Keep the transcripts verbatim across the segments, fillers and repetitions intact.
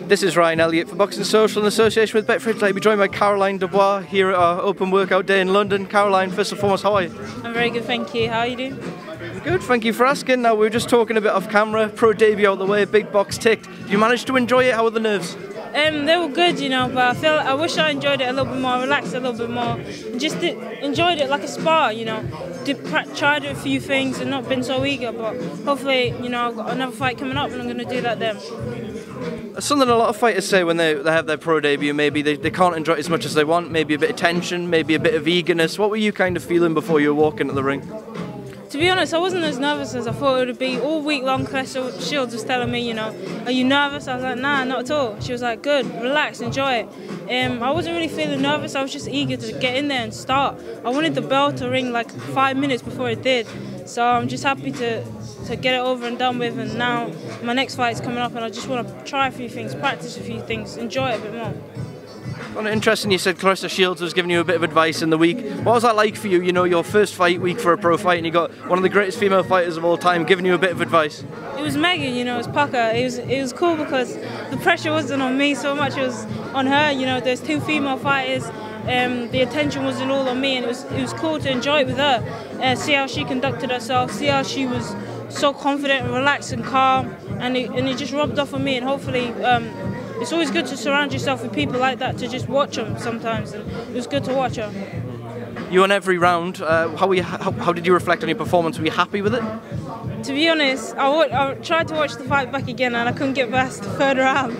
This is Ryan Elliott for Boxing Social in association with Betfred. I'll be joined by Caroline Dubois here at our open workout day in London. Caroline, first and foremost, how are you? I'm very good, thank you. How are you doing? Good, thank you for asking. Now, we were just talking a bit off camera, pro debut out the way, big box ticked. Did you manage to enjoy it? How were the nerves? Um, they were good, you know, but I feel I wish I enjoyed it a little bit more, relaxed a little bit more, just did, enjoyed it like a spa, you know. Did, tried a few things and not been so eager, but hopefully, you know, I've got another fight coming up and I'm going to do that then. Something a lot of fighters say when they, they have their pro debut, maybe they, they can't enjoy it as much as they want, maybe a bit of tension, maybe a bit of eagerness. What were you kind of feeling before you were walking to the ring? To be honest, I wasn't as nervous as I thought it would be. All week long, Claire Shields was telling me, you know, are you nervous? I was like, nah, not at all. She was like, good, relax, enjoy it. Um, I wasn't really feeling nervous, I was just eager to get in there and start. I wanted the bell to ring like five minutes before it did. So I'm just happy to, to get it over and done with, and now my next fight is coming up and I just want to try a few things, practice a few things, enjoy it a bit more. Well, interesting, you said Claressa Shields was giving you a bit of advice in the week. What was that like for you? You know, your first fight week for a pro fight and you got one of the greatest female fighters of all time giving you a bit of advice. It was Megan, you know, it was Pucker. It was, it was cool because the pressure wasn't on me so much, it was on her. You know, there's two female fighters, um, the attention wasn't all on me, and it was, it was cool to enjoy it with her. Uh, see how she conducted herself, see how she was so confident and relaxed and calm, and it, and it just rubbed off on me, and hopefully um, it's always good to surround yourself with people like that, to just watch them sometimes, and it was good to watch her. You won every round. Uh, how, were you, how, how did you reflect on your performance? Were you happy with it? To be honest, I, I tried to watch the fight back again and I couldn't get past the third round.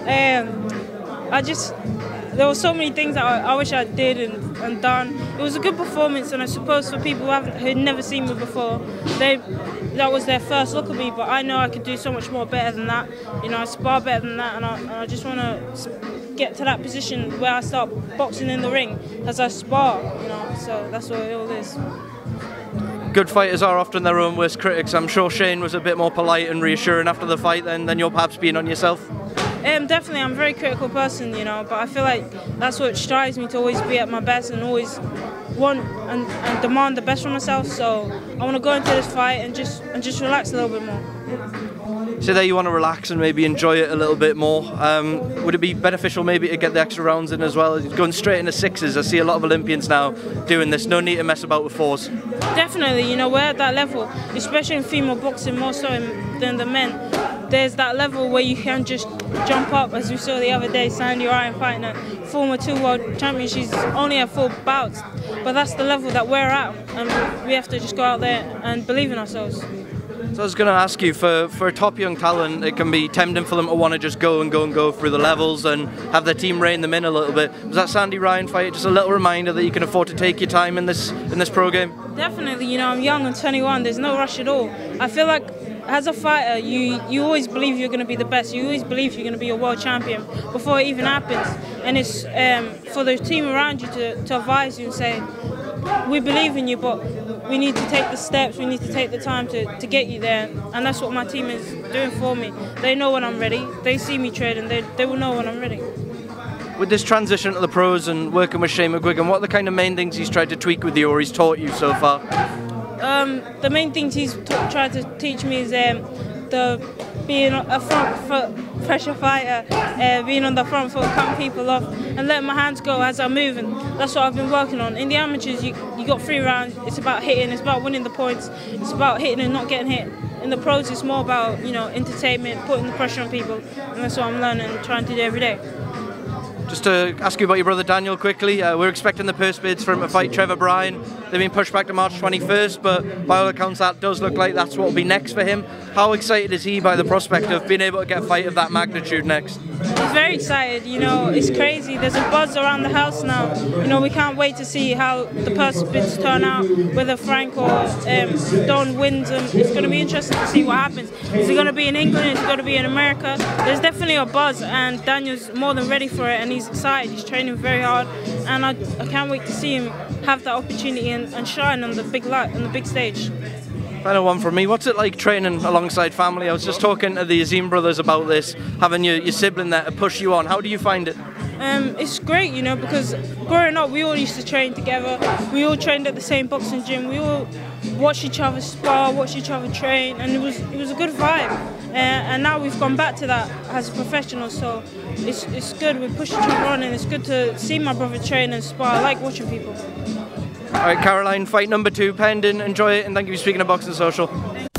Um, I just, there were so many things that I, I wish I did and, and done. It was a good performance, and I suppose for people who haven't, who'd never seen me before, they, that was their first look at me, but I know I could do so much more better than that. You know, I spar better than that, and I, and I just want to get to that position where I start boxing in the ring as I spar, you know, so that's what it all is. Good fighters are often their own worst critics. I'm sure Shane was a bit more polite and reassuring after the fight than, than you're perhaps being on yourself. Um, definitely, I'm a very critical person, you know, but I feel like that's what strives me to always be at my best and always want and, and demand the best from myself. So I want to go into this fight and just and just relax a little bit more. So there you want to relax and maybe enjoy it a little bit more. Um, would it be beneficial maybe to get the extra rounds in as well? Going straight into sixes, I see a lot of Olympians now doing this. No need to mess about with fours. Definitely, you know, we're at that level, especially in female boxing more so than the men. There's that level where you can just jump up, as we saw the other day, Sandy Ryan fighting a former two world champion. She's only had four bouts, but that's the level that we're at, and we have to just go out there and believe in ourselves. So I was going to ask you, for, for a top young talent, it can be tempting for them to want to just go and go and go through the levels and have their team rein them in a little bit. Was that Sandy Ryan fight just a little reminder that you can afford to take your time in this in this pro game? Definitely, you know, I'm young, I'm twenty-one, there's no rush at all. I feel like as a fighter, you, you always believe you're going to be the best, you always believe you're going to be a world champion before it even happens. And it's um, for the team around you to, to advise you and say, we believe in you, but we need to take the steps, we need to take the time to, to get you there. And that's what my team is doing for me. They know when I'm ready, they see me trading, they, they will know when I'm ready. With this transition to the pros and working with Shane McGuigan, what are the kind of main things he's tried to tweak with you or he's taught you so far? Um, the main things he's tried to teach me is um, the being a front foot pressure fighter, uh, being on the front foot, cutting people off, and letting my hands go as I move. And that's what I've been working on. In the amateurs, you you got three rounds. It's about hitting. It's about winning the points. It's about hitting and not getting hit. In the pros, it's more about, you know, entertainment, putting the pressure on people, and that's what I'm learning and trying to do every day. Just to ask you about your brother Daniel quickly, uh, we're expecting the purse bids for him to fight Trevor Bryan. They've been pushed back to March twenty-first, but by all accounts that does look like that's what will be next for him. How excited is he by the prospect of being able to get a fight of that magnitude next? He's very excited, you know, it's crazy. There's a buzz around the house now. You know, we can't wait to see how the purse bids turn out, whether Frank or um, Don wins them. It's going to be interesting to see what happens. Is it going to be in England? Is it going to be in America? There's definitely a buzz, and Daniel's more than ready for it, and he's excited. He's training very hard, and I, I can't wait to see him have that opportunity and, and shine on the big light, on the big stage. Final one from me. What's it like training alongside family? I was just talking to the Azim brothers about this, having your, your sibling there to push you on. How do you find it? Um, it's great, you know, because growing up we all used to train together. We all trained at the same boxing gym. We all watched each other spar, watched each other train, and it was it was a good vibe. Uh, and now we've gone back to that as a professional. So it's it's good. We push each other on, and it's good to see my brother train and spar. I like watching people. All right, Caroline, fight number two pending. Enjoy it, and thank you for speaking to Boxing Social.